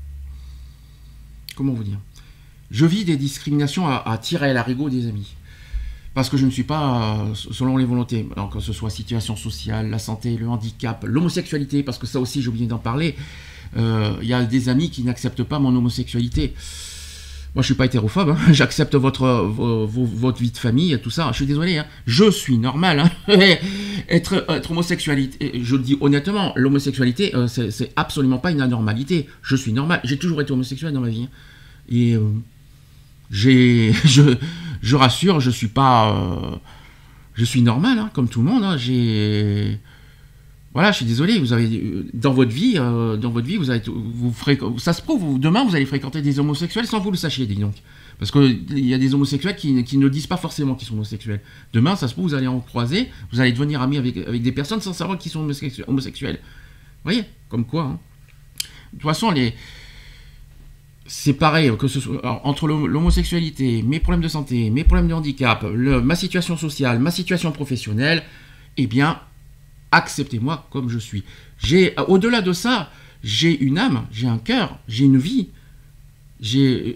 je vis des discriminations à tirer à l'arigot des amis. Parce que je ne suis pas selon les volontés. Alors, que ce soit situation sociale, la santé, le handicap, l'homosexualité, parce que ça aussi j'ai oublié d'en parler. Il y a des amis qui n'acceptent pas mon homosexualité. Moi je suis pas hétérophobe, hein. J'accepte votre vie de famille, tout ça. Je suis désolé, hein. Je suis normal. Hein. être homosexualité, je le dis honnêtement, l'homosexualité c'est absolument pas une anormalité. Je suis normal. J'ai toujours été homosexuel dans ma vie. Hein. Et je rassure, je suis pas, je suis normal, hein, comme tout le monde. Hein, voilà, je suis désolé. Vous avez dans votre vie, ça se prouve. Demain, vous allez fréquenter des homosexuels sans que vous le sachiez, dis donc. Parce qu'il y a des homosexuels qui ne disent pas forcément qu'ils sont homosexuels. Demain, ça se prouve, vous allez en croiser, vous allez devenir amis avec des personnes sans savoir qu'ils sont homosexuels. Vous voyez, comme quoi. Hein. De toute façon, c'est pareil, que ce soit entre l'homosexualité, mes problèmes de santé, mes problèmes de handicap, ma situation sociale, ma situation professionnelle, eh bien, acceptez-moi comme je suis. Au-delà de ça, j'ai une âme, j'ai un cœur, j'ai une vie. C'est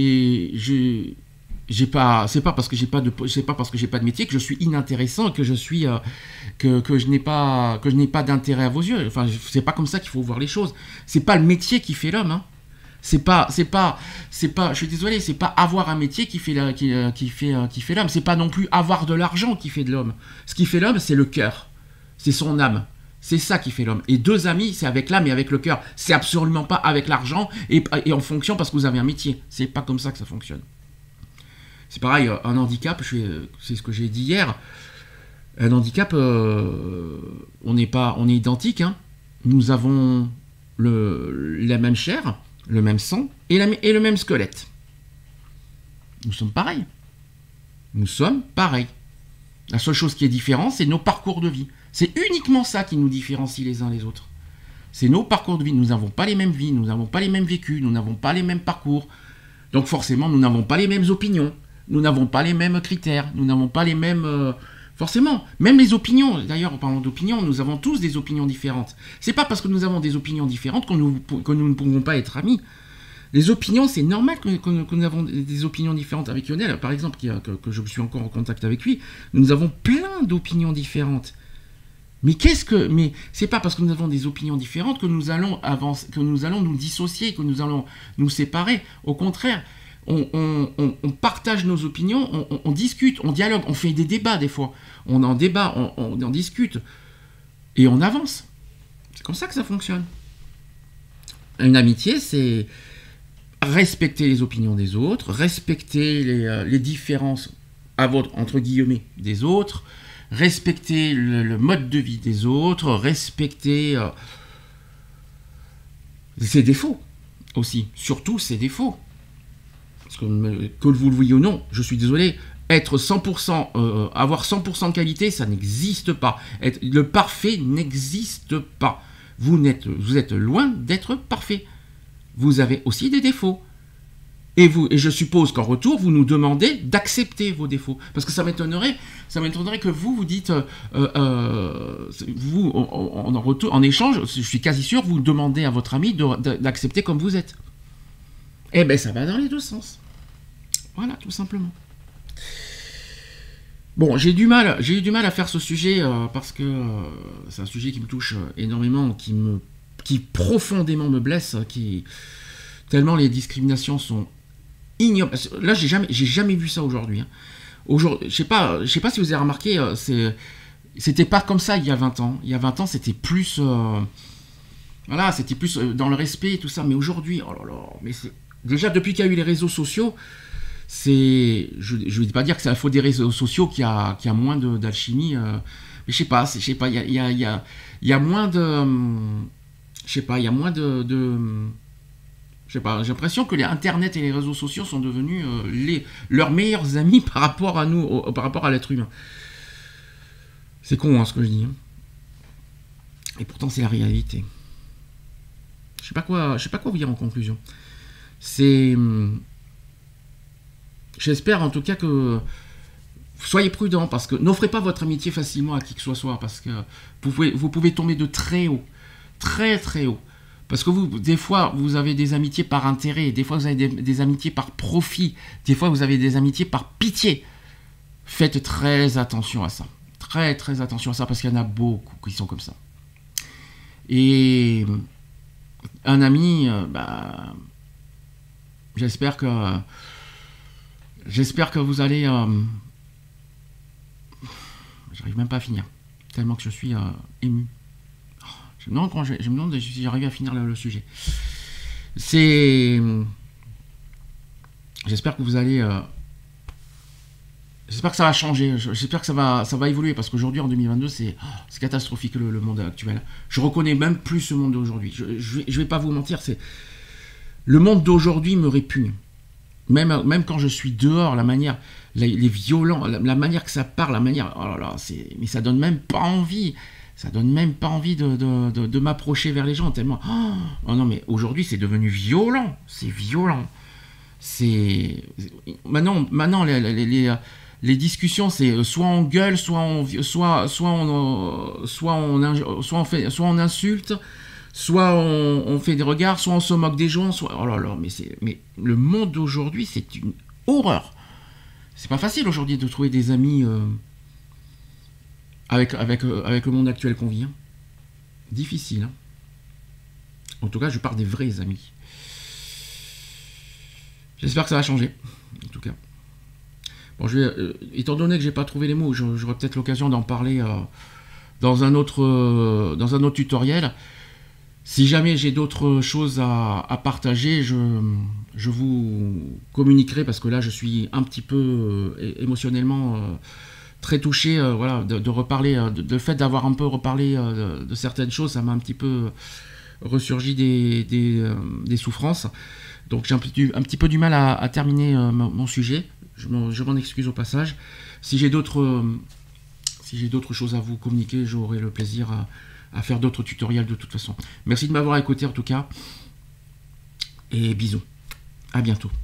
pas parce que j'ai pas de métier que je suis inintéressant, que je suis que je n'ai pas d'intérêt à vos yeux. Enfin, c'est pas comme ça qu'il faut voir les choses. C'est pas le métier qui fait l'homme, hein. C'est pas, je suis désolé, c'est pas avoir un métier qui fait l'homme. C'est pas non plus avoir de l'argent qui fait de l'homme. Ce qui fait l'homme, c'est le cœur. C'est son âme. C'est ça qui fait l'homme. Et deux amis, c'est avec l'âme et avec le cœur. C'est absolument pas avec l'argent et en fonction parce que vous avez un métier. C'est pas comme ça que ça fonctionne. C'est pareil, un handicap, c'est ce que j'ai dit hier. Un handicap, on est identiques. Hein. Nous avons la même chair. le même sang et le même squelette. Nous sommes pareils. Nous sommes pareils. La seule chose qui est différente, c'est nos parcours de vie. C'est uniquement ça qui nous différencie les uns les autres. C'est nos parcours de vie. Nous n'avons pas les mêmes vies, nous n'avons pas les mêmes vécus, nous n'avons pas les mêmes parcours. Donc forcément, nous n'avons pas les mêmes opinions. Nous n'avons pas les mêmes critères. Nous n'avons pas les mêmes... Forcément, même les opinions. D'ailleurs, en parlant d'opinions, nous avons tous des opinions différentes. C'est pas parce que nous avons des opinions différentes que nous ne pouvons pas être amis. Les opinions, c'est normal que nous avons des opinions différentes. Avec Lionel, par exemple, que je suis encore en contact avec lui, nous avons plein d'opinions différentes. Mais c'est pas parce que nous avons des opinions différentes que nous allons avancer, que nous allons nous dissocier, que nous allons nous séparer. Au contraire, on partage nos opinions, on discute, on dialogue, on fait des débats des fois. On en débat, on en discute. Et on avance. C'est comme ça que ça fonctionne. Une amitié, c'est respecter les opinions des autres, respecter les différences entre guillemets des autres, respecter le mode de vie des autres, respecter ses défauts aussi, surtout ses défauts. Parce que vous le vouliez ou non, je suis désolé, être 100%, avoir 100% de qualité, ça n'existe pas. Le parfait n'existe pas. Vous êtes loin d'être parfait. Vous avez aussi des défauts. Et je suppose qu'en retour, vous nous demandez d'accepter vos défauts. Parce que ça m'étonnerait que vous dites, vous, en échange, je suis quasi sûr, vous demandez à votre ami d'accepter comme vous êtes. Eh bien, ça va dans les deux sens. Voilà, tout simplement. Bon, j'ai eu du mal à faire ce sujet parce que c'est un sujet qui me touche énormément, qui profondément me blesse, tellement les discriminations sont ignobles. Là, j'ai jamais vu ça aujourd'hui. Hein. Aujourd'hui, je sais pas si vous avez remarqué, c'était pas comme ça il y a 20 ans. Il y a 20 ans, c'était plus, voilà, c'était plus dans le respect et tout ça. Mais aujourd'hui, oh là là, mais c'est déjà depuis qu'il y a eu les réseaux sociaux. Je ne vais pas dire que c'est la faute des réseaux sociaux qu'il y a moins d'alchimie, mais je sais pas, il y a moins de, je sais pas, il y a moins de je sais pas, j'ai l'impression que les Internet et les réseaux sociaux sont devenus leurs meilleurs amis par rapport à nous, par rapport à l'être humain. C'est con, hein, ce que je dis. Hein. Et pourtant, c'est la réalité. Je sais pas quoi vous dire en conclusion. J'espère en tout cas que soyez prudents, parce que n'offrez pas votre amitié facilement à qui que ce soit, parce que vous pouvez tomber de très haut, très très haut. Parce que des fois, vous avez des amitiés par intérêt, des fois vous avez des amitiés par profit, des fois vous avez des amitiés par pitié. Faites très attention à ça. Très très attention à ça, parce qu'il y en a beaucoup qui sont comme ça. Et un ami, j'espère que vous allez... J'arrive même pas à finir, tellement que je suis ému. Je me demande si j'arrive à finir le sujet. J'espère que vous allez... J'espère que ça va changer, j'espère que ça va évoluer, parce qu'aujourd'hui, en 2022, c'est catastrophique le monde actuel. Je reconnais même plus ce monde d'aujourd'hui. Je vais pas vous mentir, le monde d'aujourd'hui me répugne. Même quand je suis dehors, la manière, les violents, la manière que ça parle, la manière, oh là là, mais ça donne même pas envie. Ça donne même pas envie de m'approcher vers les gens, tellement. Oh non, mais aujourd'hui, c'est devenu violent. C'est violent. Maintenant, les discussions, c'est soit on gueule, soit on insulte, soit on fait des regards, soit on se moque des gens, oh là là, mais le monde d'aujourd'hui, c'est une horreur. C'est pas facile aujourd'hui de trouver des amis avec le monde actuel qu'on vit. Hein. Difficile. Hein. En tout cas, je parle des vrais amis. J'espère que ça va changer. En tout cas. Bon, étant donné que j'ai pas trouvé les mots, j'aurai peut-être l'occasion d'en parler dans un autre tutoriel. Si jamais j'ai d'autres choses à partager, je vous communiquerai, parce que là je suis un petit peu émotionnellement très touché, voilà, de reparler, de fait d'avoir un peu reparlé de certaines choses, ça m'a un petit peu ressurgit des souffrances. Donc j'ai un petit peu du mal à terminer mon sujet. Je m'en excuse au passage. Si j'ai d'autres choses à vous communiquer, j'aurai le plaisir à faire d'autres tutoriels de toute façon. Merci de m'avoir écouté en tout cas. Et bisous. À bientôt.